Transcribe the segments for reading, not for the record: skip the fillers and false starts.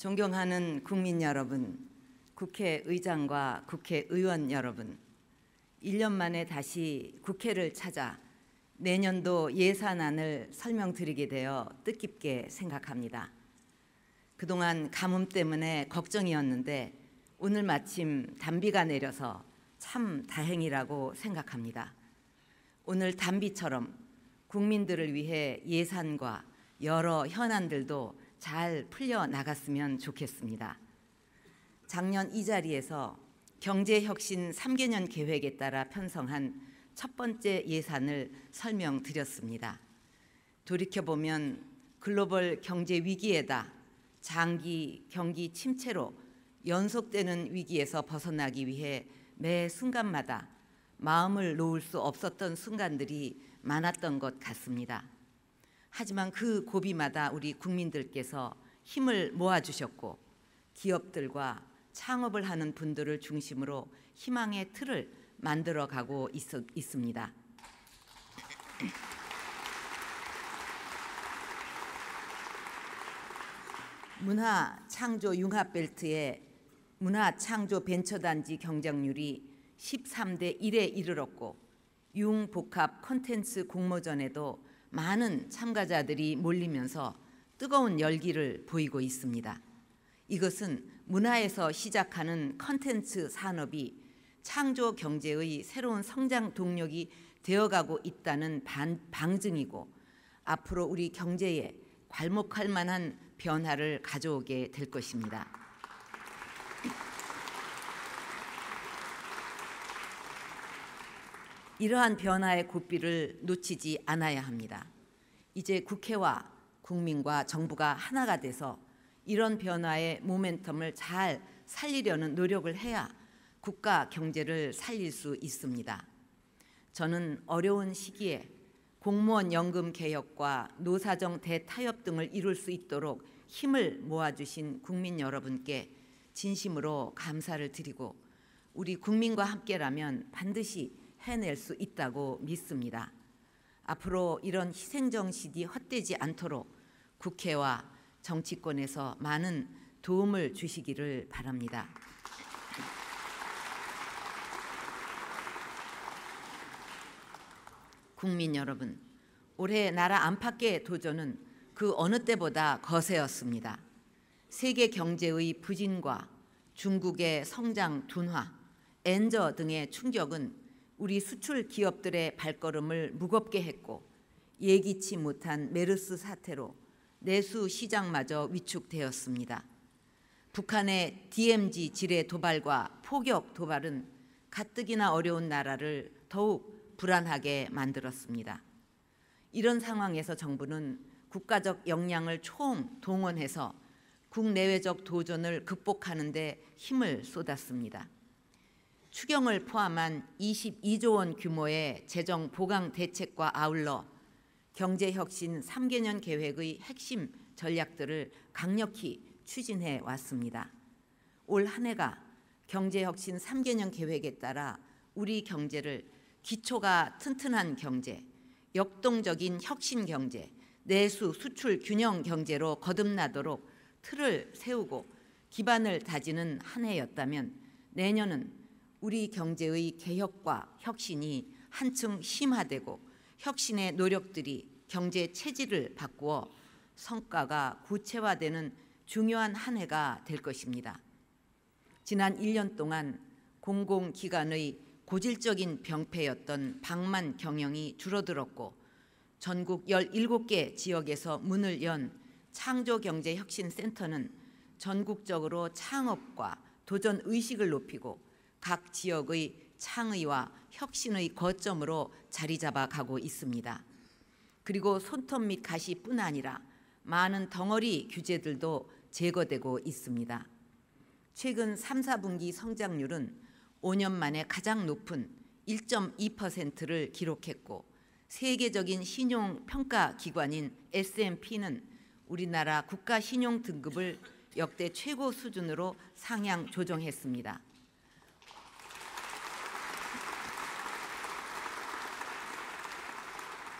존경하는 국민 여러분, 국회의장과 국회의원 여러분, 1년 만에 다시 국회를 찾아 내년도 예산안을 설명드리게 되어 뜻깊게 생각합니다. 그동안 가뭄 때문에 걱정이었는데 오늘 마침 단비가 내려서 참 다행이라고 생각합니다. 오늘 단비처럼 국민들을 위해 예산과 여러 현안들도 잘 풀려나갔으면 좋겠습니다. 작년 이 자리에서 경제혁신 3개년 계획에 따라 편성한 첫 번째 예산을 설명드렸습니다. 돌이켜보면 글로벌 경제 위기에다 장기 경기 침체로 연속되는 위기에서 벗어나기 위해 매 순간마다 마음을 놓을 수 없었던 순간들이 많았던 것 같습니다. 하지만 그 고비마다 우리 국민들께서 힘을 모아주셨고 기업들과 창업을 하는 분들을 중심으로 희망의 틀을 만들어가고 있습니다. 문화창조융합벨트의 문화창조벤처단지 경쟁률이 13대 1에 이르렀고 융복합 콘텐츠 공모전에도 많은 참가자들이 몰리면서 뜨거운 열기를 보이고 있습니다. 이것은 문화에서 시작하는 콘텐츠 산업이 창조 경제의 새로운 성장 동력이 되어가고 있다는 방증이고 앞으로 우리 경제에 괄목할 만한 변화를 가져오게 될 것입니다. 이러한 변화의 고삐를 놓치지 않아야 합니다. 이제 국회와 국민과 정부가 하나가 돼서 이런 변화의 모멘텀을 잘 살리려는 노력을 해야 국가 경제를 살릴 수 있습니다. 저는 어려운 시기에 공무원 연금 개혁과 노사정 대타협 등을 이룰 수 있도록 힘을 모아주신 국민 여러분께 진심으로 감사를 드리고 우리 국민과 함께라면 반드시 해낼 수 있다고 믿습니다. 앞으로 이런 희생정신이 헛되지 않도록 국회와 정치권에서 많은 도움을 주시기를 바랍니다. 국민 여러분, 올해 나라 안팎의 도전은 그 어느 때보다 거세였습니다. 세계 경제의 부진과 중국의 성장 둔화, 엔저 등의 충격은 우리 수출 기업들의 발걸음을 무겁게 했고 예기치 못한 메르스 사태로 내수 시장마저 위축되었습니다. 북한의 DMZ 지뢰 도발과 포격 도발은 가뜩이나 어려운 나라를 더욱 불안하게 만들었습니다. 이런 상황에서 정부는 국가적 역량을 총동원해서 국내외적 도전을 극복하는 데 힘을 쏟았습니다. 추경을 포함한 22조 원 규모의 재정 보강 대책과 아울러 경제혁신 3개년 계획의 핵심 전략들을 강력히 추진해 왔습니다. 올 한 해가 경제혁신 3개년 계획에 따라 우리 경제를 기초가 튼튼한 경제, 역동적인 혁신 경제, 내수 수출 균형 경제로 거듭나도록 틀을 세우고 기반을 다지는 한 해였다면 내년은 우리 경제의 개혁과 혁신이 한층 심화되고 혁신의 노력들이 경제 체질을 바꾸어 성과가 구체화되는 중요한 한 해가 될 것입니다. 지난 1년 동안 공공기관의 고질적인 병폐였던 방만 경영이 줄어들었고 전국 17개 지역에서 문을 연 창조경제혁신센터는 전국적으로 창업과 도전 의식을 높이고 각 지역의 창의와 혁신의 거점으로 자리 잡아가고 있습니다. 그리고 손톱 및 가시뿐 아니라 많은 덩어리 규제들도 제거되고 있습니다. 최근 3, 4분기 성장률은 5년 만에 가장 높은 1.2%를 기록했고 세계적인 신용평가기관인 S&P는 우리나라 국가신용 등급을 역대 최고 수준으로 상향 조정했습니다.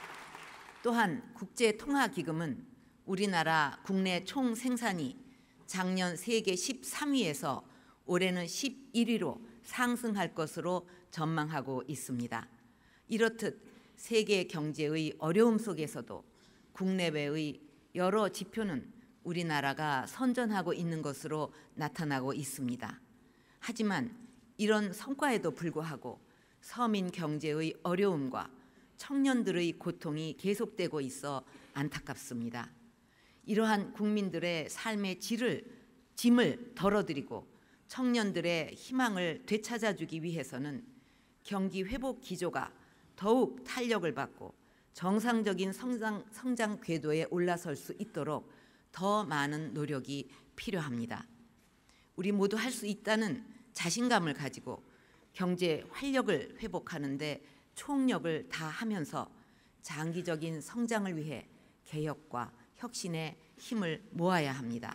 또한 국제통화기금은 우리나라 국내 총생산이 작년 세계 13위에서 올해는 11위로 상승할 것으로 전망하고 있습니다. 이렇듯 세계 경제의 어려움 속에서도 국내외의 여러 지표는 우리나라가 선전하고 있는 것으로 나타나고 있습니다. 하지만 이런 성과에도 불구하고 서민 경제의 어려움과 청년들의 고통이 계속되고 있어 안타깝습니다. 이러한 국민들의 삶의 짐을 덜어드리고 청년들의 희망을 되찾아주기 위해서는 경기 회복 기조가 더욱 탄력을 받고 정상적인 성장 궤도에 올라설 수 있도록 더 많은 노력이 필요합니다. 우리 모두 할 수 있다는 자신감을 가지고 경제 활력을 회복하는 데 총력을 다하면서 장기적인 성장을 위해 개혁과 혁신의 힘을 모아야 합니다.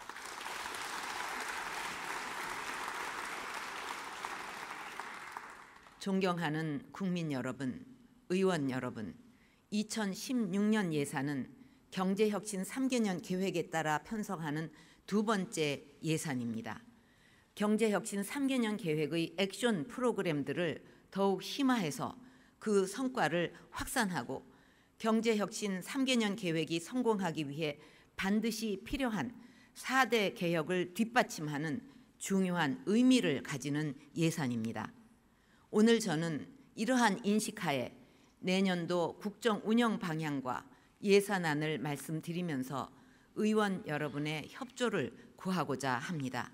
존경하는 국민 여러분, 의원 여러분, 2016년 예산은 경제혁신 3개년 계획에 따라 편성하는 두 번째 예산입니다. 경제혁신 3개년 계획의 액션 프로그램들을 더욱 심화해서 그 성과를 확산하고 경제혁신 3개년 계획이 성공하기 위해 반드시 필요한 4대 개혁을 뒷받침하는 중요한 의미를 가지는 예산입니다. 오늘 저는 이러한 인식하에 내년도 국정 운영 방향과 예산안을 말씀드리면서 의원 여러분의 협조를 구하고자 합니다.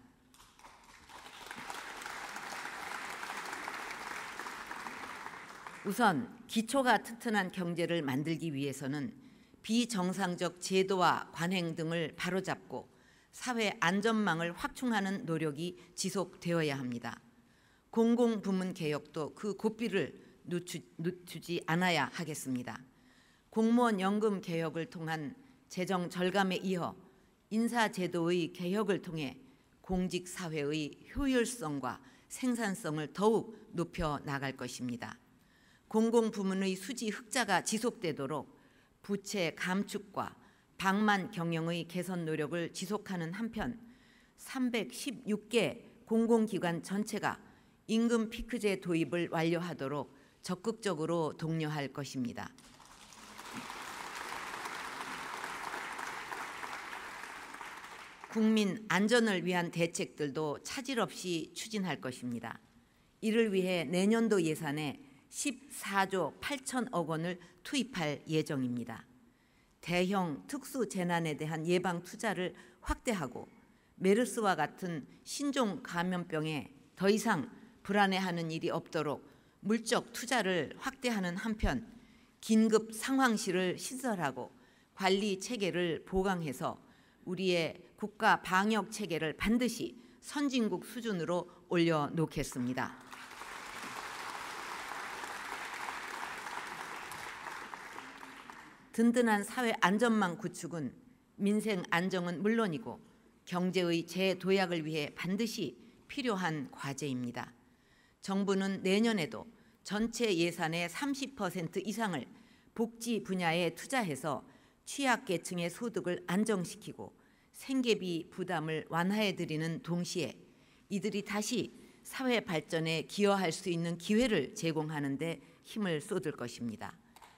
우선 기초가 튼튼한 경제를 만들기 위해서는 비정상적 제도와 관행 등을 바로잡고 사회 안전망을 확충하는 노력이 지속되어야 합니다. 공공부문 개혁도 그 고삐를 늦추지 않아야 하겠습니다. 공무원 연금 개혁을 통한 재정 절감에 이어 인사제도의 개혁을 통해 공직사회의 효율성과 생산성을 더욱 높여 나갈 것입니다. 공공부문의 수지 흑자가 지속되도록 부채 감축과 방만 경영의 개선 노력을 지속하는 한편 316개 공공기관 전체가 임금 피크제 도입을 완료하도록 적극적으로 독려할 것입니다. 국민 안전을 위한 대책들도 차질 없이 추진할 것입니다. 이를 위해 내년도 예산에 14조 8천억 원을 투입할 예정입니다. 대형 특수 재난에 대한 예방 투자를 확대하고 메르스와 같은 신종 감염병에 더 이상 불안해하는 일이 없도록 물적 투자를 확대하는 한편 긴급 상황실을 신설하고 관리 체계를 보강해서 우리의 국가 방역 체계를 반드시 선진국 수준으로 올려놓겠습니다. 든든한 사회 안전망 구축은 민생 안정은 물론이고 경제의 재도약을 위해 반드시 필요한 과제입니다. 정부는 내년에도 전체 예산의 30% 이상을 복지 분야에 투자해서 취약계층의 소득을 안정시키고 생계비 부담을 완화해드리는 동시에 이들이 다시 사회 발전에 기여할 수 있는 기회를 제공하는 데 힘을 쏟을 것입니다.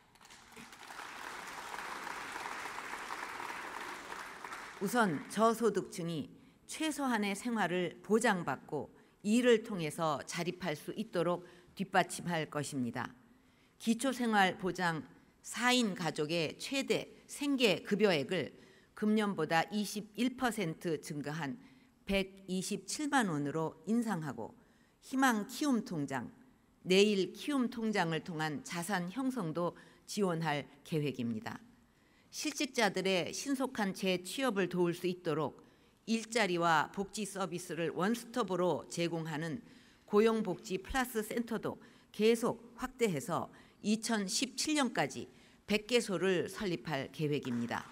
우선 저소득층이 최소한의 생활을 보장받고 이를 통해서 자립할 수 있도록 뒷받침할 것입니다. 기초생활보장 4인 가족의 최대 생계급여액을 금년보다 21% 증가한 127만 원으로 인상하고 희망키움통장, 내일키움통장을 통한 자산 형성도 지원할 계획입니다. 실직자들의 신속한 재취업을 도울 수 있도록 일자리와 복지 서비스를 원스톱으로 제공하는 고용복지 플러스 센터도 계속 확대해서 2017년까지 100개소를 설립할 계획입니다.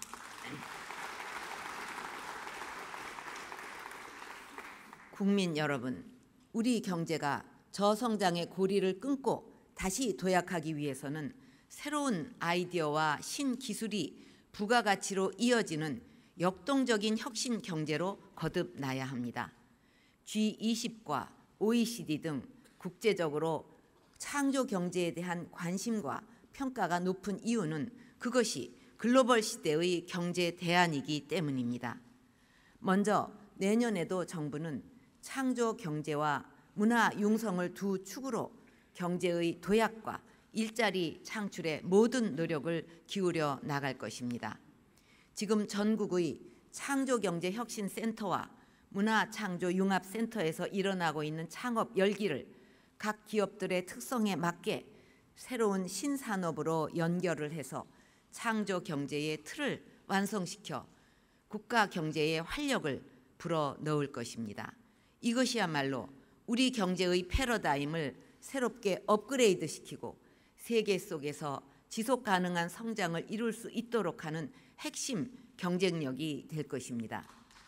국민 여러분, 우리 경제가 저성장의 고리를 끊고 다시 도약하기 위해서는 새로운 아이디어와 신기술이 부가가치로 이어지는 역동적인 혁신 경제로 거듭나야 합니다. G20과 OECD 등 국제적으로 창조 경제에 대한 관심과 평가가 높은 이유는 그것이 글로벌 시대의 경제 대안이기 때문입니다. 먼저 내년에도 정부는 창조 경제와 문화 융성을 두 축으로 경제의 도약과 일자리 창출에 모든 노력을 기울여 나갈 것입니다. 지금 전국의 창조경제혁신센터와 문화창조융합센터에서 일어나고 있는 창업 열기를 각 기업들의 특성에 맞게 새로운 신산업으로 연결을 해서 창조경제의 틀을 완성시켜 국가 경제에 활력을 불어넣을 것입니다. 이것이야말로 우리 경제의 패러다임을 새롭게 업그레이드시키고 세계 속에서 지속 가능한 성장을 이룰 수 있도록 하는 핵심 경쟁력이 될 것입니다.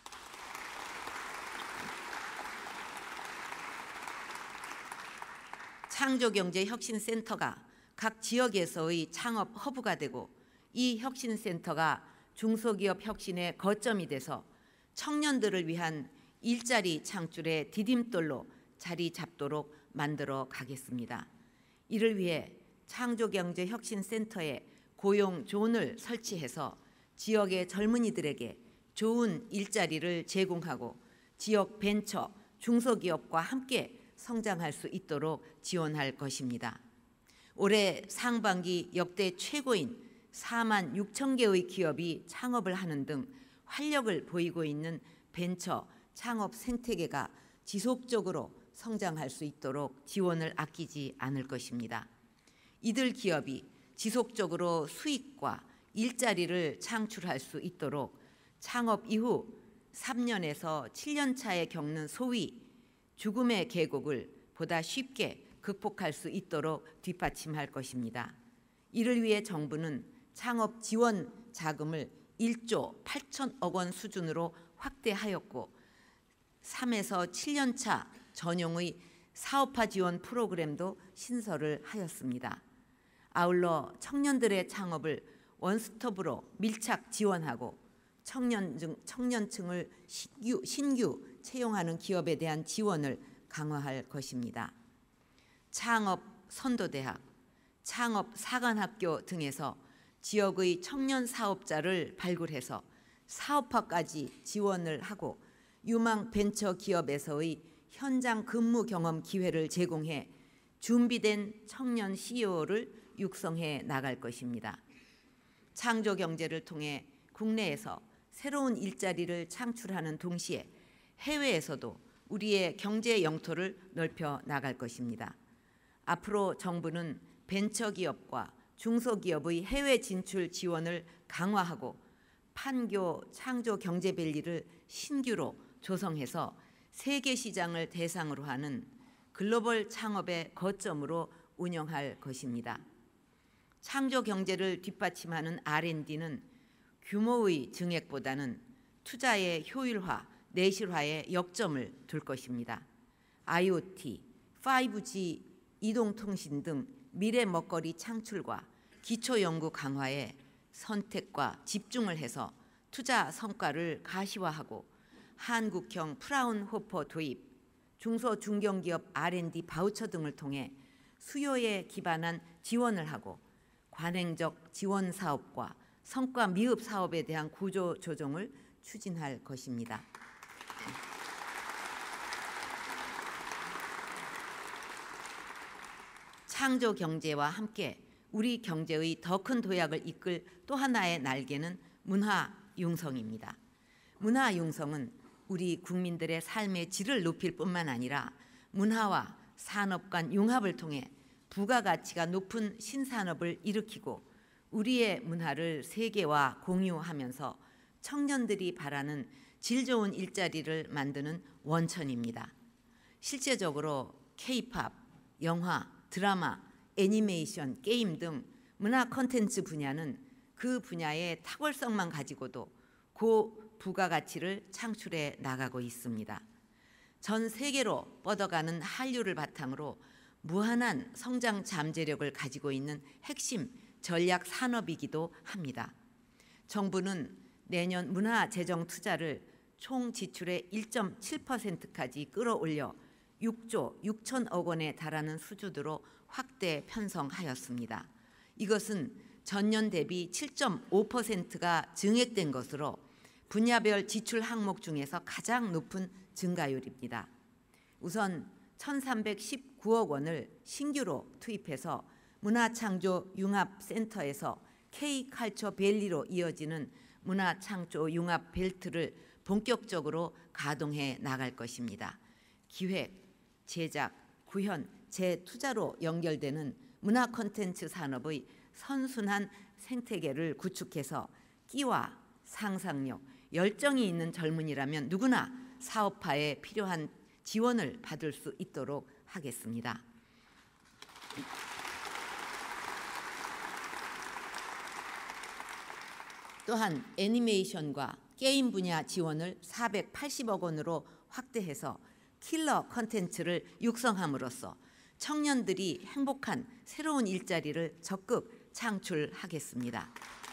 창조경제혁신센터가 각 지역에서의 창업 허브가 되고 이 혁신센터가 중소기업 혁신의 거점이 돼서 청년들을 위한 일자리 창출의 디딤돌로 자리 잡도록 만들어 가겠습니다. 이를 위해 창조경제혁신센터에 고용존을 설치해서 지역의 젊은이들에게 좋은 일자리를 제공하고 지역 벤처, 중소기업과 함께 성장할 수 있도록 지원할 것입니다. 올해 상반기 역대 최고인 4만 6천 개의 기업이 창업을 하는 등 활력을 보이고 있는 벤처 창업 생태계가 지속적으로 성장할 수 있도록 지원을 아끼지 않을 것입니다. 이들 기업이 지속적으로 수익과 일자리를 창출할 수 있도록 창업 이후 3년에서 7년 차에 겪는 소위 죽음의 계곡을 보다 쉽게 극복할 수 있도록 뒷받침할 것입니다. 이를 위해 정부는 창업 지원 자금을 1조 8천억 원 수준으로 확대하였고 3에서 7년 차 전용의 사업화 지원 프로그램도 신설을 하였습니다. 아울러 청년들의 창업을 원스톱으로 밀착 지원하고 청년층을 신규 채용하는 기업에 대한 지원을 강화할 것입니다. 창업 선도대학, 창업 사관학교 등에서 지역의 청년 사업자를 발굴해서 사업화까지 지원을 하고 유망 벤처 기업에서의 현장 근무 경험 기회를 제공해 준비된 청년 CEO를 육성해 나갈 것입니다. 창조 경제를 통해 국내에서 새로운 일자리를 창출하는 동시에 해외에서도 우리의 경제 영토를 넓혀 나갈 것입니다. 앞으로 정부는 벤처기업과 중소기업의 해외 진출 지원을 강화하고 판교 창조 경제밸리를 신규로 조성해서 세계 시장을 대상으로 하는 글로벌 창업의 거점으로 운영할 것입니다. 창조 경제를 뒷받침하는 R&D는 규모의 증액보다는 투자의 효율화, 내실화에 역점을 둘 것입니다. IoT, 5G, 이동통신 등 미래 먹거리 창출과 기초연구 강화에 선택과 집중을 해서 투자 성과를 가시화하고 한국형 프라운호퍼 도입, 중소 중견기업 R&D 바우처 등을 통해 수요에 기반한 지원을 하고 관행적 지원 사업과 성과 미흡 사업에 대한 구조 조정을 추진할 것입니다. 창조 경제와 함께 우리 경제의 더 큰 도약을 이끌 또 하나의 날개는 문화 융성입니다. 문화 융성은 우리 국민들의 삶의 질을 높일 뿐만 아니라 문화와 산업 간 융합을 통해 부가가치가 높은 신산업을 일으키고 우리의 문화를 세계와 공유하면서 청년들이 바라는 질 좋은 일자리를 만드는 원천입니다. 실제적으로 K-팝, 영화, 드라마, 애니메이션, 게임 등 문화 콘텐츠 분야는 그 분야의 탁월성만 가지고도 고부가가치를 창출해 나가고 있습니다. 전 세계로 뻗어가는 한류를 바탕으로 무한한 성장 잠재력을 가지고 있는 핵심 전략 산업이기도 합니다. 정부는 내년 문화재정 투자를 총 지출의 1.7%까지 끌어올려 6조 6천억 원에 달하는 수준으로 확대 편성하였습니다. 이것은 전년 대비 7.5%가 증액된 것으로 분야별 지출 항목 중에서 가장 높은 증가율입니다. 우선 1,319억 원을 신규로 투입해서 문화창조융합센터에서 K컬처밸리로 이어지는 문화창조융합벨트를 본격적으로 가동해 나갈 것입니다. 기획, 제작, 구현, 재투자로 연결되는 문화 콘텐츠 산업의 선순환 생태계를 구축해서 끼와 상상력, 열정이 있는 젊은이라면 누구나 사업화에 필요한 지원을 받을 수 있도록 하겠습니다. 또한 애니메이션과 게임 분야 지원을 480억 원으로 확대해서 킬러 콘텐츠를 육성함으로써 청년들이 행복한 새로운 일자리를 적극 창출하겠습니다.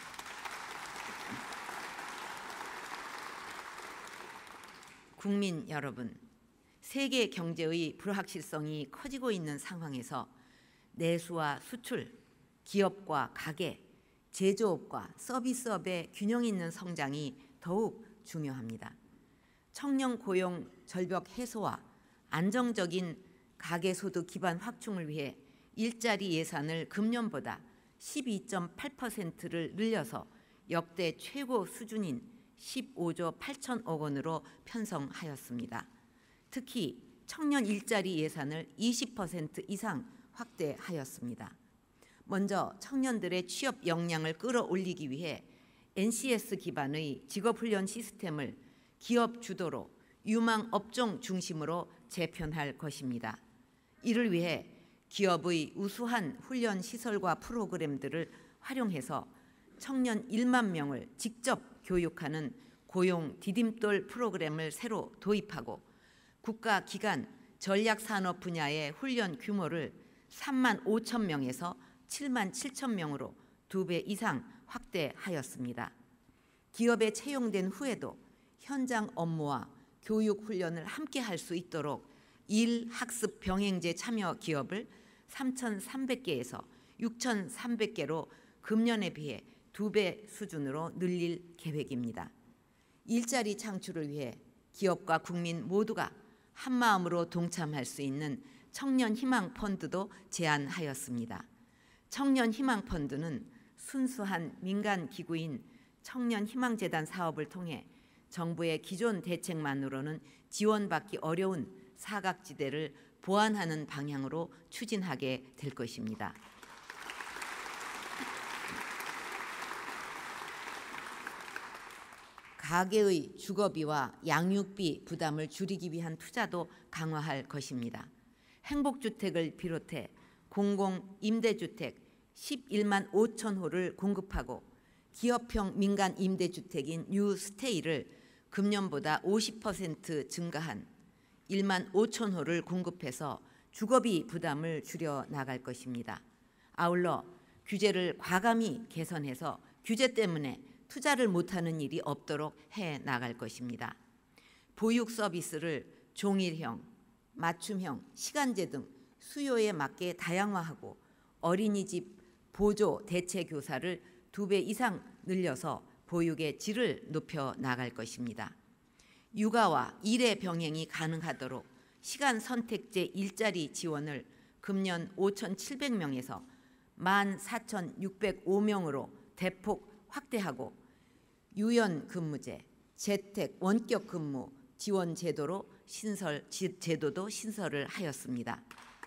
국민 여러분, 세계 경제의 불확실성이 커지고 있는 상황에서 내수와 수출, 기업과 가계, 제조업과 서비스업의 균형 있는 성장이 더욱 중요합니다. 청년 고용 절벽 해소와 안정적인 가계소득 기반 확충을 위해 일자리 예산을 금년보다 12.8%를 늘려서 역대 최고 수준인 15조 8천억 원으로 편성하였습니다. 특히 청년 일자리 예산을 20% 이상 확대하였습니다. 먼저 청년들의 취업 역량을 끌어올리기 위해 NCS 기반의 직업훈련 시스템을 기업 주도로 유망 업종 중심으로 재편할 것입니다. 이를 위해 기업의 우수한 훈련 시설과 프로그램들을 활용해서 청년 1만 명을 직접 교육하는 고용 디딤돌 프로그램을 새로 도입하고 국가 기관 전략산업 분야의 훈련 규모를 3만 5천 명에서 7만 7천 명으로 2배 이상 확대하였습니다. 기업에 채용된 후에도 현장 업무와 교육 훈련을 함께 할 수 있도록 일학습 병행제 참여 기업을 3,300개에서 6,300개로 금년에 비해 2배 수준으로 늘릴 계획입니다. 일자리 창출을 위해 기업과 국민 모두가 한마음으로 동참할 수 있는 청년희망펀드도 제안하였습니다. 청년희망펀드는 순수한 민간기구인 청년희망재단 사업을 통해 정부의 기존 대책만으로는 지원받기 어려운 사각지대를 보완하는 방향으로 추진하게 될 것입니다. 가계의 주거비와 양육비 부담을 줄이기 위한 투자도 강화할 것입니다. 행복주택을 비롯해 공공임대주택 11만 5천 호를 공급하고 기업형 민간 임대주택인 뉴스테이를 금년보다 50% 증가한 1만 5천 호를 공급해서 주거비 부담을 줄여 나갈 것입니다. 아울러 규제를 과감히 개선해서 규제 때문에 투자를 못하는 일이 없도록 해 나갈 것입니다. 보육 서비스를 종일형, 맞춤형, 시간제 등 수요에 맞게 다양화하고 어린이집 보조 대체 교사를 2배 이상 늘려서 보육의 질을 높여 나갈 것입니다. 육아와 일의 병행이 가능하도록 시간 선택제 일자리 지원을 금년 5,700명에서 14,605명으로 대폭 확대하고 유연 근무제, 재택 원격 근무 지원 제도도 신설을 하였습니다.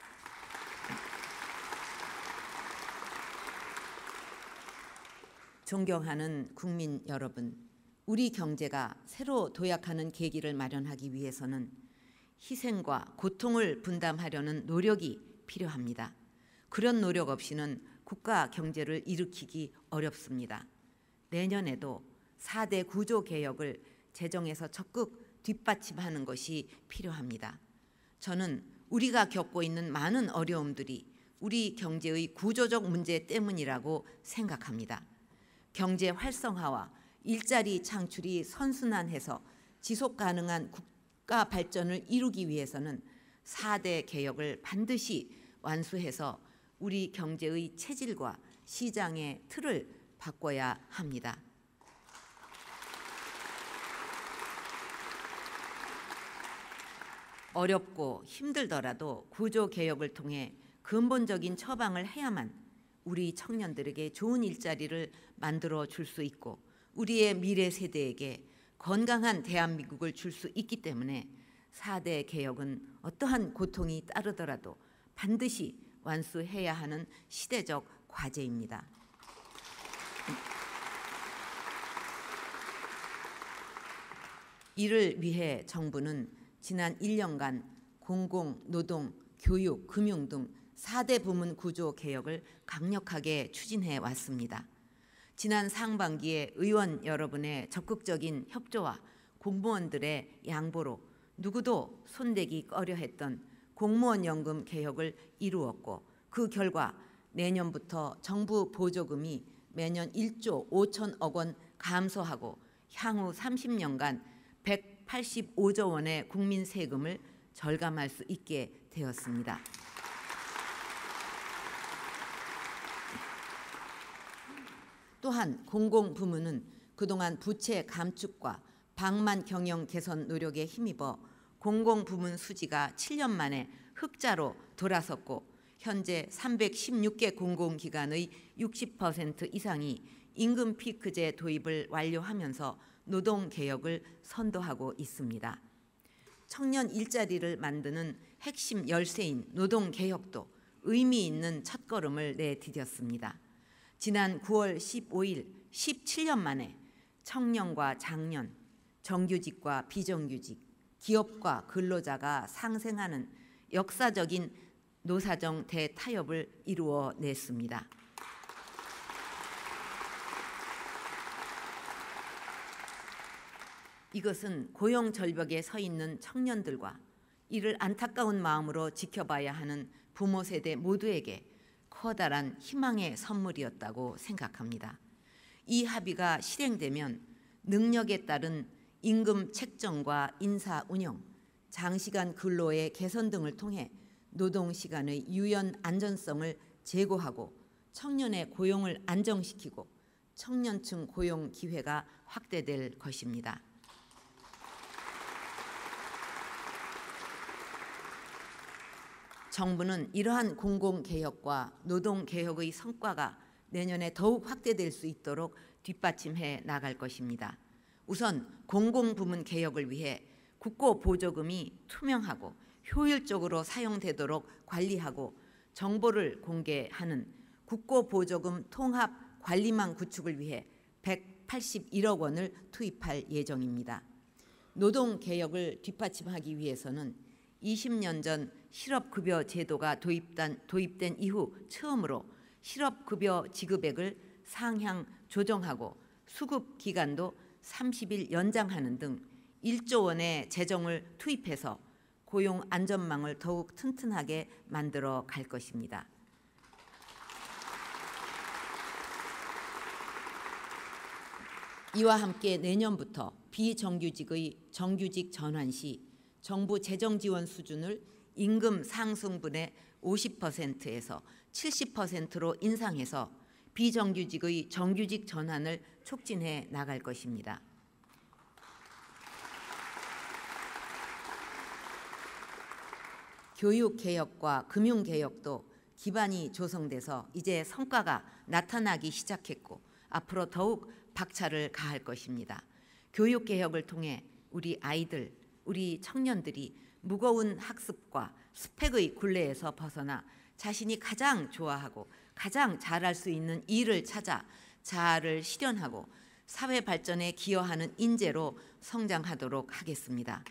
존경하는 국민 여러분, 우리 경제가 새로 도약하는 계기를 마련하기 위해서는 희생과 고통을 분담하려는 노력이 필요합니다. 그런 노력 없이는 국가 경제를 일으키기 어렵습니다. 내년에도 4대 구조 개혁을 재정에서 적극 뒷받침하는 것이 필요합니다. 저는 우리가 겪고 있는 많은 어려움들이 우리 경제의 구조적 문제 때문이라고 생각합니다. 경제 활성화와 일자리 창출이 선순환해서 지속 가능한 국가 발전을 이루기 위해서는 4대 개혁을 반드시 완수해서 우리 경제의 체질과 시장의 틀을 바꿔야 합니다. 어렵고 힘들더라도 구조개혁을 통해 근본적인 처방을 해야만 우리 청년들에게 좋은 일자리를 만들어 줄 수 있고 우리의 미래 세대에게 건강한 대한민국을 줄 수 있기 때문에 4대 개혁은 어떠한 고통이 따르더라도 반드시 완수해야 하는 시대적 과제입니다. 이를 위해 정부는 지난 1년간 공공, 노동, 교육, 금융 등 4대 부문 구조 개혁을 강력하게 추진해 왔습니다. 지난 상반기에 의원 여러분의 적극적인 협조와 공무원들의 양보로 누구도 손대기 꺼려했던 공무원 연금 개혁을 이루었고 그 결과 내년부터 정부 보조금이 매년 1조 5천억 원 감소하고 향후 30년간 185조 원의 국민 세금을 절감할 수 있게 되었습니다. 또한 공공부문은 그동안 부채 감축과 방만 경영 개선 노력에 힘입어 공공부문 수지가 7년 만에 흑자로 돌아섰고 현재 316개 공공기관의 60% 이상이 임금 피크제 도입을 완료하면서 노동개혁을 선도하고 있습니다. 청년 일자리를 만드는 핵심 열쇠인 노동개혁도 의미 있는 첫걸음을 내디뎠습니다. 지난 9월 15일 17년 만에 청년과 장년, 정규직과 비정규직, 기업과 근로자가 상생하는 역사적인 노사정 대타협을 이루어냈습니다. 이것은 고용 절벽에 서 있는 청년들과 이를 안타까운 마음으로 지켜봐야 하는 부모 세대 모두에게 커다란 희망의 선물이었다고 생각합니다. 이 합의가 실행되면 능력에 따른 임금 책정과 인사 운영, 장시간 근로의 개선 등을 통해 노동시간의 유연 안전성을 제고하고 청년의 고용을 안정시키고 청년층 고용 기회가 확대될 것입니다. 정부는 이러한 공공개혁과 노동개혁의 성과가 내년에 더욱 확대될 수 있도록 뒷받침해 나갈 것입니다. 우선 공공부문 개혁을 위해 국고보조금이 투명하고 효율적으로 사용되도록 관리하고 정보를 공개하는 국고보조금 통합관리망 구축을 위해 181억 원을 투입할 예정입니다. 노동개혁을 뒷받침하기 위해서는 20년 전 실업급여 제도가 도입된 이후 처음으로 실업급여 지급액을 상향 조정하고 수급 기간도 30일 연장하는 등 1조 원의 재정을 투입해서 고용 안전망을 더욱 튼튼하게 만들어 갈 것입니다. 이와 함께 내년부터 비정규직의 정규직 전환 시 정부 재정 지원 수준을 임금 상승분의 50%에서 70%로 인상해서 비정규직의 정규직 전환을 촉진해 나갈 것입니다. 교육개혁과 금융개혁도 기반이 조성돼서 이제 성과가 나타나기 시작했고 앞으로 더욱 박차를 가할 것입니다. 교육개혁을 통해 우리 아이들, 우리 청년들이 무거운 학습과 스펙의 굴레에서 벗어나 자신이 가장 좋아하고 가장 잘할 수 있는 일을 찾아 자아를 실현하고 사회 발전에 기여하는 인재로 성장하도록 하겠습니다.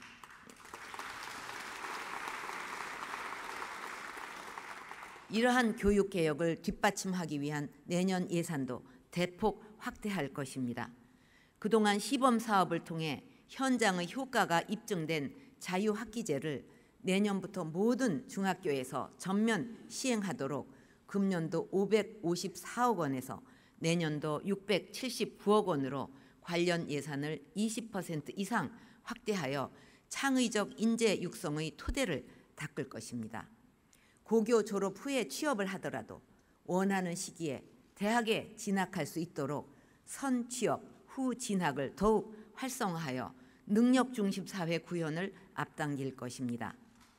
이러한 교육개혁을 뒷받침하기 위한 내년 예산도 대폭 확대할 것입니다. 그동안 시범사업을 통해 현장의 효과가 입증된 자유학기제를 내년부터 모든 중학교에서 전면 시행하도록 금년도 554억 원에서 내년도 679억 원으로 관련 예산을 20% 이상 확대하여 창의적 인재 육성의 토대를 닦을 것입니다. 고교 졸업 후에 취업을 하더라도 원하는 시기에 대학에 진학할 수 있도록 선취업 후 진학을 더욱 활성화하여 능력 중심 사회 구현을 앞당길 것입니다.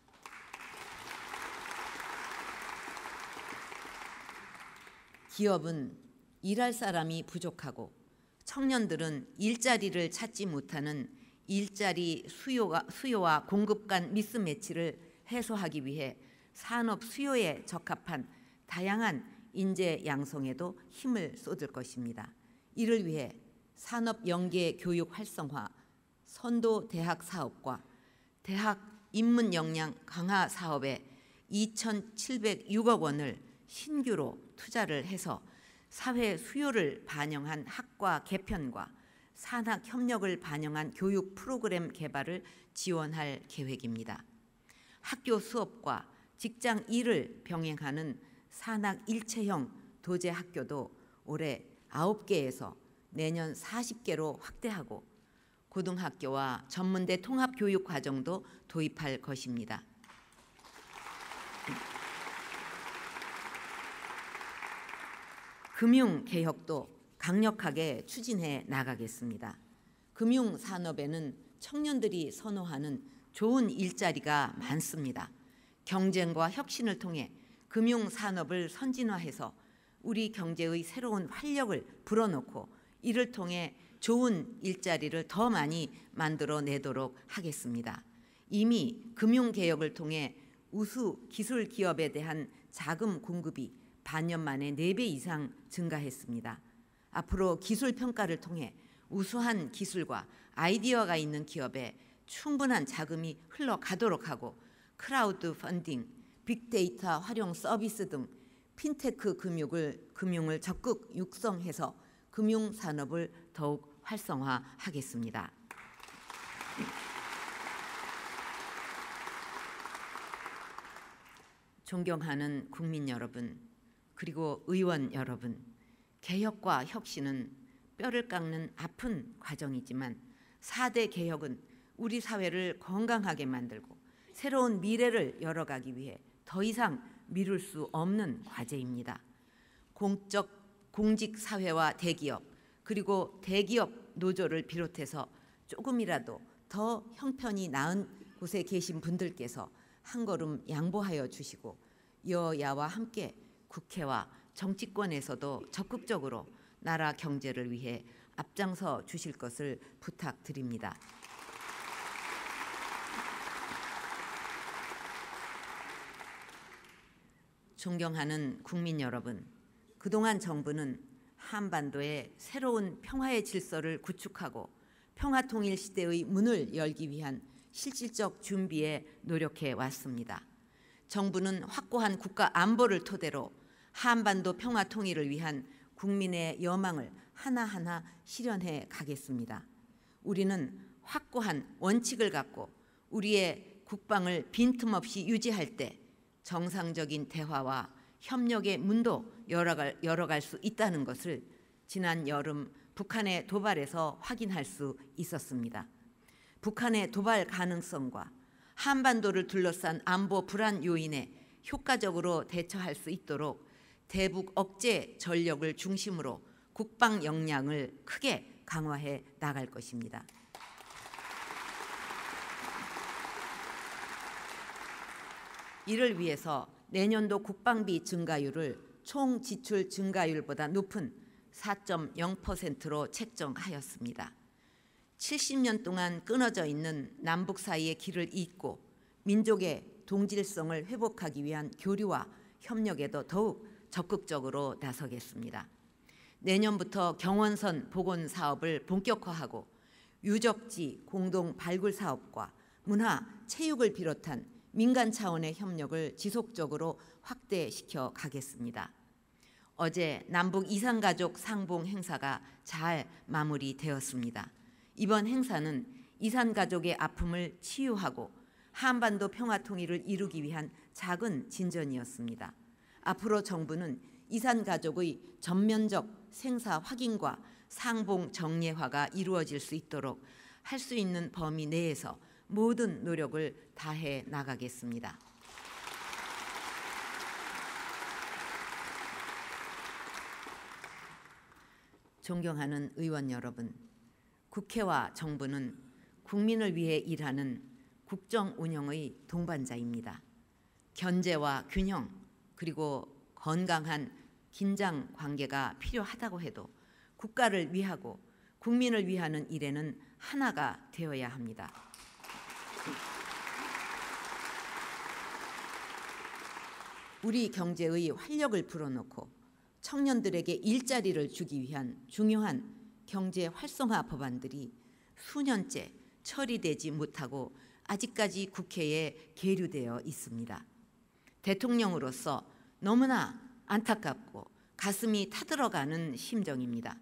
기업은 일할 사람이 부족하고 청년들은 일자리를 찾지 못하는 일자리 수요와 공급 간 미스매치를 해소하기 위해 산업 수요에 적합한 다양한 인재 양성에도 힘을 쏟을 것입니다. 이를 위해 산업 연계 교육 활성화, 선도 대학 사업과 대학 인문 역량 강화 사업에 2,706억 원을 신규로 투자를 해서 사회 수요를 반영한 학과 개편과 산학 협력을 반영한 교육 프로그램 개발을 지원할 계획입니다. 학교 수업과 직장 일을 병행하는 산학 일체형 도제 학교도 올해 9개에서 내년 40개로 확대하고 고등학교와 전문대 통합교육 과정도 도입할 것입니다. 금융개혁도 강력하게 추진해 나가겠습니다. 금융산업에는 청년들이 선호하는 좋은 일자리가 많습니다. 경쟁과 혁신을 통해 금융산업을 선진화해서 우리 경제의 새로운 활력을 불어넣고 이를 통해 좋은 일자리를 더 많이 만들어내도록 하겠습니다. 이미 금융개혁을 통해 우수 기술 기업에 대한 자금 공급이 반년 만에 4배 이상 증가했습니다. 앞으로 기술 평가를 통해 우수한 기술과 아이디어가 있는 기업에 충분한 자금이 흘러가도록 하고 크라우드 펀딩, 빅데이터 활용 서비스 등 핀테크 금융을 적극 육성해서 금융산업을 더욱 활성화하겠습니다. 존경하는 국민 여러분, 그리고 의원 여러분, 개혁과 혁신은 뼈를 깎는 아픈 과정이지만 4대 개혁은 우리 사회를 건강하게 만들고 새로운 미래를 열어가기 위해 더 이상 미룰 수 없는 과제입니다. 공직 사회와 대기업 그리고 대기업 노조를 비롯해서 조금이라도 더 형편이 나은 곳에 계신 분들께서 한 걸음 양보하여 주시고 여야와 함께 국회와 정치권에서도 적극적으로 나라 경제를 위해 앞장서 주실 것을 부탁드립니다. 존경하는 국민 여러분, 그동안 정부는 한반도의 새로운 평화의 질서를 구축하고 평화통일 시대의 문을 열기 위한 실질적 준비에 노력해 왔습니다. 정부는 확고한 국가 안보를 토대로 한반도 평화 통일을 위한 국민의 여망을 하나하나 실현해 가겠습니다. 우리는 확고한 원칙을 갖고 우리의 국방을 빈틈없이 유지할 때 정상적인 대화와 협력의 문도 열어갈 수 있다는 것을 지난 여름 북한의 도발에서 확인할 수 있었습니다. 북한의 도발 가능성과 한반도를 둘러싼 안보 불안 요인에 효과적으로 대처할 수 있도록 대북 억제 전력을 중심으로 국방 역량을 크게 강화해 나갈 것입니다. 이를 위해서 내년도 국방비 증가율을 총 지출 증가율보다 높은 4.0%로 책정하였습니다. 70년 동안 끊어져 있는 남북 사이의 길을 잇고 민족의 동질성을 회복하기 위한 교류와 협력에도 더욱 적극적으로 나서겠습니다. 내년부터 경원선 복원 사업을 본격화하고 유적지 공동 발굴 사업과 문화, 체육을 비롯한 민간 차원의 협력을 지속적으로 확대시켜 가겠습니다. 어제 남북 이산가족 상봉 행사가 잘 마무리되었습니다. 이번 행사는 이산가족의 아픔을 치유하고 한반도 평화 통일을 이루기 위한 작은 진전이었습니다. 앞으로 정부는 이산가족의 전면적 생사 확인과 상봉 정례화가 이루어질 수 있도록 할 수 있는 범위 내에서 모든 노력을 다해 나가겠습니다. 존경하는 의원 여러분, 국회와 정부는 국민을 위해 일하는 국정 운영의 동반자입니다. 견제와 균형 그리고 건강한 긴장 관계가 필요하다고 해도 국가를 위하고 국민을 위하는 일에는 하나가 되어야 합니다. 우리 경제의 활력을 불어넣고 청년들에게 일자리를 주기 위한 중요한 경제 활성화 법안들이 수년째 처리되지 못하고 아직까지 국회에 계류되어 있습니다. 대통령으로서 너무나 안타깝고 가슴이 타들어가는 심정입니다.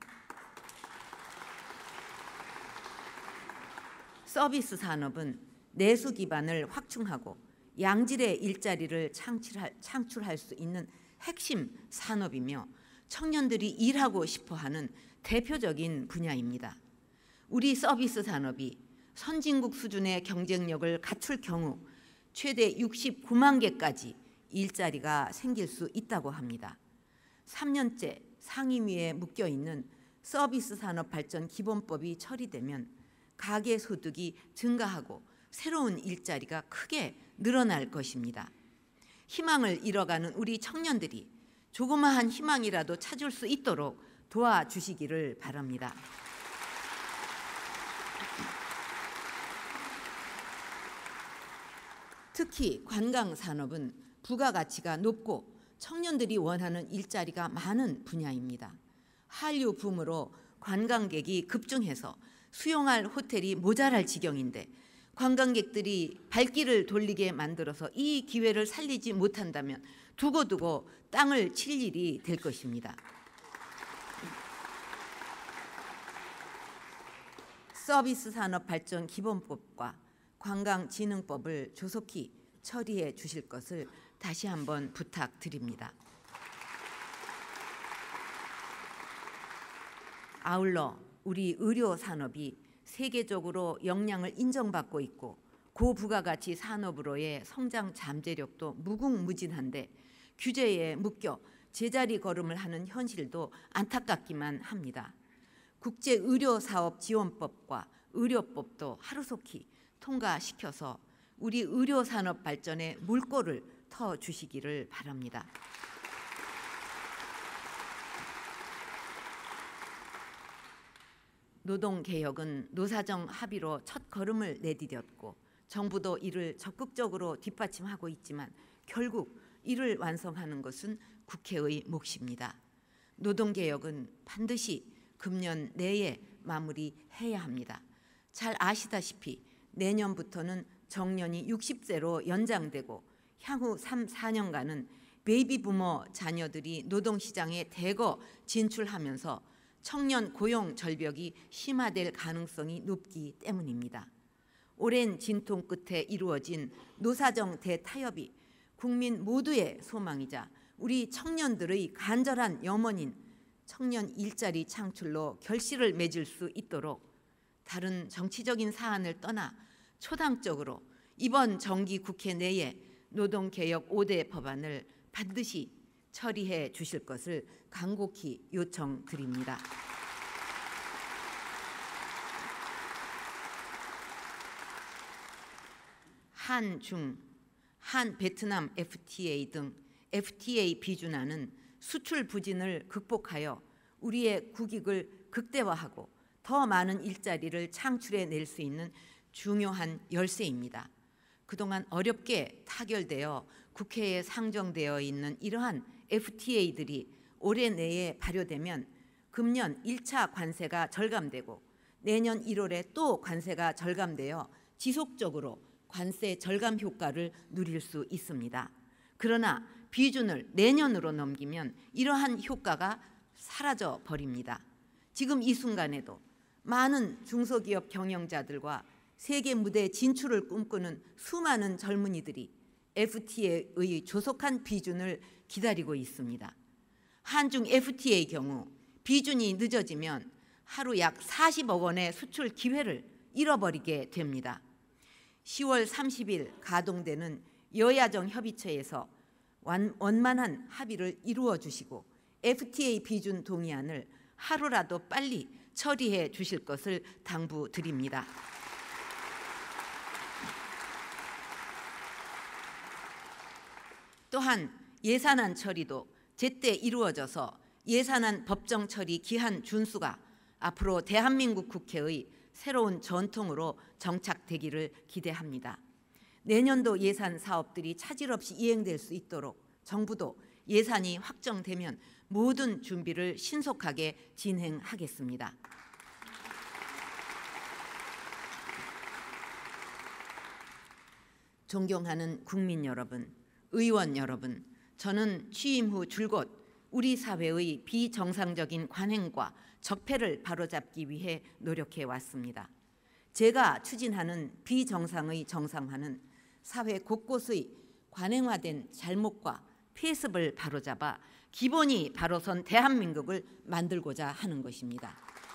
서비스 산업은 내수 기반을 확충하고 양질의 일자리를 창출할 수 있는 핵심 산업이며 청년들이 일하고 싶어하는 대표적인 분야입니다. 우리 서비스 산업이 선진국 수준의 경쟁력을 갖출 경우 최대 69만 개까지 일자리가 생길 수 있다고 합니다. 3년째 상임위에 묶여있는 서비스 산업 발전 기본법이 처리되면 가계소득이 증가하고 새로운 일자리가 크게 늘어날 것입니다. 희망을 잃어가는 우리 청년들이 조그마한 희망이라도 찾을 수 있도록 도와주시기를 바랍니다. 특히 관광산업은 부가가치가 높고 청년들이 원하는 일자리가 많은 분야입니다. 한류 붐으로 관광객이 급증해서 수용할 호텔이 모자랄 지경인데 관광객들이 발길을 돌리게 만들어서 이 기회를 살리지 못한다면 두고두고 땅을 칠 일이 될 것입니다. 서비스 산업 발전 기본법과 관광진흥법을 조속히 처리해 주실 것을 다시 한번 부탁드립니다. 아울러 우리 의료 산업이 세계적으로 역량을 인정받고 있고 고부가가치 산업으로의 성장 잠재력도 무궁무진한데 규제에 묶여 제자리 걸음을 하는 현실도 안타깝기만 합니다. 국제의료사업지원법과 의료법도 하루속히 통과시켜서 우리 의료산업 발전에 물꼬를 터주시기를 바랍니다. 노동개혁은 노사정 합의로 첫 걸음을 내디뎠고 정부도 이를 적극적으로 뒷받침하고 있지만 결국 이를 완성하는 것은 국회의 몫입니다. 노동개혁은 반드시 금년 내에 마무리해야 합니다. 잘 아시다시피 내년부터는 정년이 60세로 연장되고 향후 3, 4년간은 베이비부머 자녀들이 노동시장에 대거 진출하면서 청년 고용 절벽이 심화될 가능성이 높기 때문입니다. 오랜 진통 끝에 이루어진 노사정 대타협이 국민 모두의 소망이자 우리 청년들의 간절한 염원인 청년 일자리 창출로 결실을 맺을 수 있도록 다른 정치적인 사안을 떠나 초당적으로 이번 정기 국회 내에 노동개혁 5대 법안을 반드시 처리해 주실 것을 간곡히 요청드립니다. 한중, 한베트남 FTA 등 FTA 비준안은 수출 부진을 극복하여 우리의 국익을 극대화하고 더 많은 일자리를 창출해낼 수 있는 중요한 열쇠입니다. 그동안 어렵게 타결되어 국회에 상정되어 있는 이러한 FTA들이 올해 내에 발효되면 금년 1차 관세가 절감되고 내년 1월에 또 관세가 절감되어 지속적으로 관세 절감 효과를 누릴 수 있습니다. 그러나 비준을 내년으로 넘기면 이러한 효과가 사라져 버립니다. 지금 이 순간에도 많은 중소기업 경영자들과 세계 무대 진출을 꿈꾸는 수많은 젊은이들이 FTA의 조속한 비준을 기다리고 있습니다. 한중 FTA의 경우 비준이 늦어지면 하루 약 40억 원의 수출 기회를 잃어버리게 됩니다. 10월 30일 가동되는 여야정 협의체에서 원만한 합의를 이루어 주시고 FTA 비준 동의안을 하루라도 빨리 처리해 주실 것을 당부드립니다. 또한 예산안 처리도 제때 이루어져서 예산안 법정 처리 기한 준수가 앞으로 대한민국 국회의 새로운 전통으로 정착되기를 기대합니다. 내년도 예산 사업들이 차질 없이 이행될 수 있도록 정부도 예산이 확정되면 모든 준비를 신속하게 진행하겠습니다. 존경하는 국민 여러분, 의원 여러분, 저는 취임 후 줄곧 우리 사회의 비정상적인 관행과 적폐를 바로잡기 위해 노력해 왔습니다. 제가 추진하는 비정상의 정상화는 사회 곳곳의 관행화된 잘못과 폐습을 바로잡아 기본이 바로선 대한민국을 만들고자 하는 것입니다.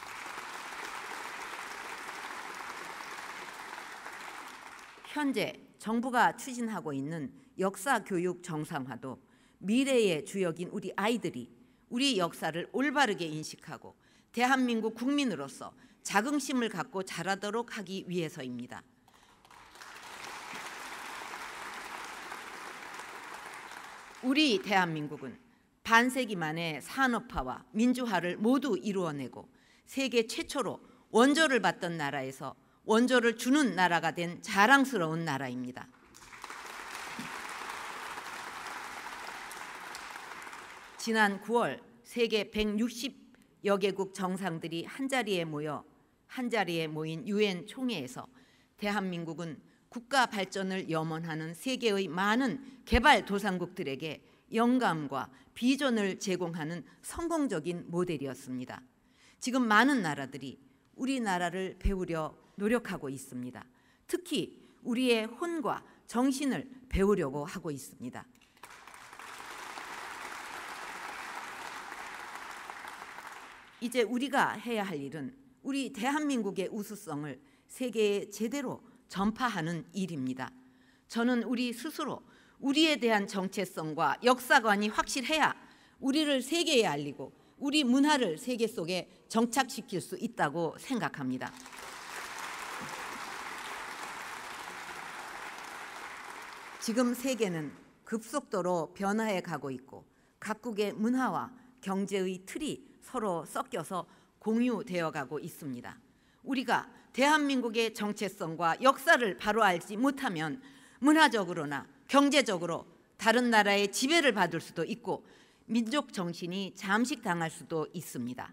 현재 정부가 추진하고 있는 역사교육 정상화도 미래의 주역인 우리 아이들이 우리 역사를 올바르게 인식하고 대한민국 국민으로서 자긍심을 갖고 자라도록 하기 위해서입니다. 우리 대한민국은 반세기 만에 산업화와 민주화를 모두 이루어내고 세계 최초로 원조를 받던 나라에서 원조를 주는 나라가 된 자랑스러운 나라입니다. 지난 9월 세계 160여 개국 정상들이 한자리에 모인 유엔 총회에서 대한민국은 국가 발전을 염원하는 세계의 많은 개발도상국들에게 영감과 비전을 제공하는 성공적인 모델이었습니다. 지금 많은 나라들이 우리나라를 배우려 노력하고 있습니다. 특히 우리의 혼과 정신을 배우려고 하고 있습니다. 이제 우리가 해야 할 일은 우리 대한민국의 우수성을 세계에 제대로 전파하는 일입니다. 저는 우리 스스로 우리에 대한 정체성과 역사관이 확실해야 우리를 세계에 알리고 우리 문화를 세계 속에 정착시킬 수 있다고 생각합니다. 지금 세계는 급속도로 변화해 가고 있고 각국의 문화와 경제의 틀이 서로 섞여서 공유되어 가고 있습니다. 우리가 대한민국의 정체성과 역사를 바로 알지 못하면 문화적으로나 경제적으로 다른 나라의 지배를 받을 수도 있고 민족 정신이 잠식당할 수도 있습니다.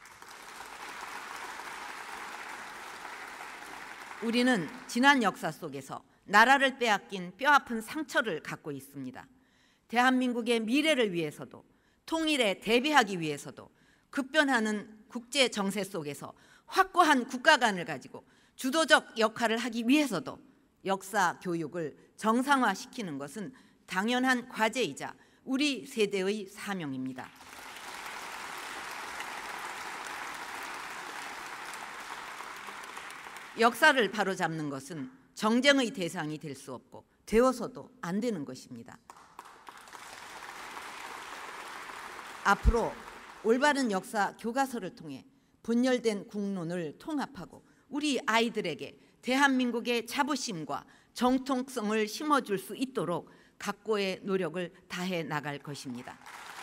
우리는 지난 역사 속에서 나라를 빼앗긴 뼈아픈 상처를 갖고 있습니다. 대한민국의 미래를 위해서도 통일에 대비하기 위해서도 급변하는 국제 정세 속에서 확고한 국가관을 가지고 주도적 역할을 하기 위해서도 역사 교육을 정상화시키는 것은 당연한 과제이자 우리 세대의 사명입니다. 역사를 바로잡는 것은 정쟁의 대상이 될 수 없고 되어서도 안 되는 것입니다. 앞으로 올바른 역사 교과서를 통해 분열된 국론을 통합하고 우리 아이들에게 대한민국의 자부심과 정통성을 심어줄 수 있도록 각고의 노력을 다해 나갈 것입니다.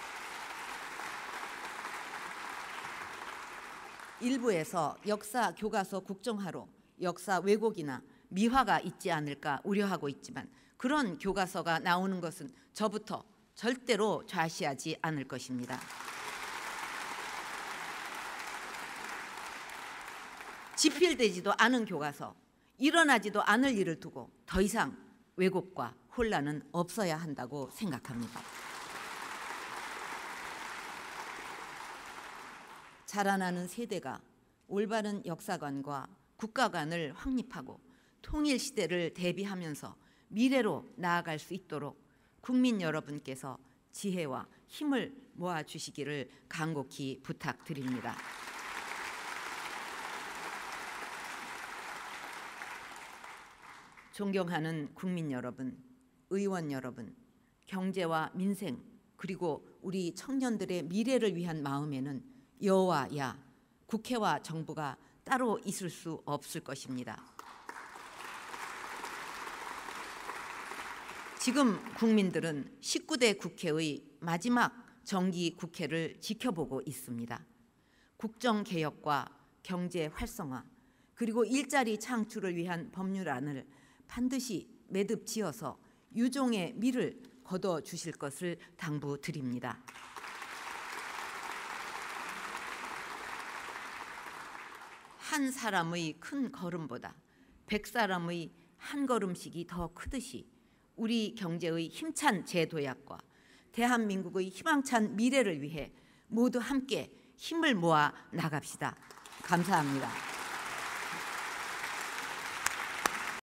일부에서 역사 교과서 국정화로 역사 왜곡이나 미화가 있지 않을까 우려하고 있지만 그런 교과서가 나오는 것은 저부터 절대로 좌시하지 않을 것입니다. 집필되지도 않은 교과서, 일어나지도 않을 일을 두고 더 이상 왜곡과 혼란은 없어야 한다고 생각합니다. 자라나는 세대가 올바른 역사관과 국가관을 확립하고 통일 시대를 대비하면서 미래로 나아갈 수 있도록 국민 여러분께서 지혜와 힘을 모아주시기를 간곡히 부탁드립니다. 존경하는 국민 여러분, 의원 여러분, 경제와 민생 그리고 우리 청년들의 미래를 위한 마음에는 여와 야, 국회와 정부가 따로 있을 수 없을 것입니다. 지금 국민들은 19대 국회의 마지막 정기 국회를 지켜보고 있습니다. 국정개혁과 경제 활성화 그리고 일자리 창출을 위한 법률안을 반드시 매듭지어서 유종의 미를 거둬주실 것을 당부드립니다. 한 사람의 큰 걸음보다 100사람의 한 걸음씩이 더 크듯이 우리 경제의 힘찬 재도약과 대한민국의 희망찬 미래를 위해 모두 함께 힘을 모아 나갑시다. 감사합니다.